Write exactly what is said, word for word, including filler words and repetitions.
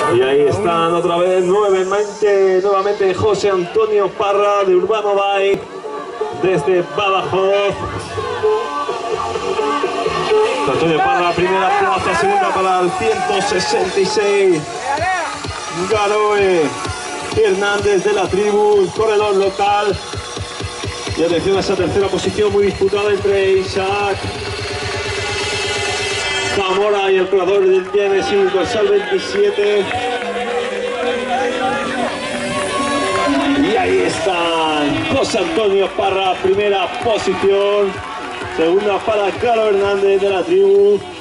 Y ahí están otra vez nuevamente, nuevamente José Antonio Parra de Urbano Bike desde Badajoz. Antonio Parra, primera plaza, segunda para el ciento sesenta y seis. Garoe Hernández de la tribu, corredor local. Y atención a esa tercera posición muy disputada entre Isaac Zamora y el corredor del Genesis dorsal veintisiete. Y ahí están José Antonio Parra, primera posición. Segunda para Caro Hernández de la tribu.